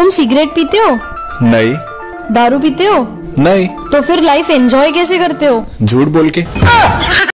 तुम सिगरेट पीते हो? नहीं। दारू पीते हो? नहीं। तो फिर लाइफ एंजॉय कैसे करते हो? झूठ बोल के।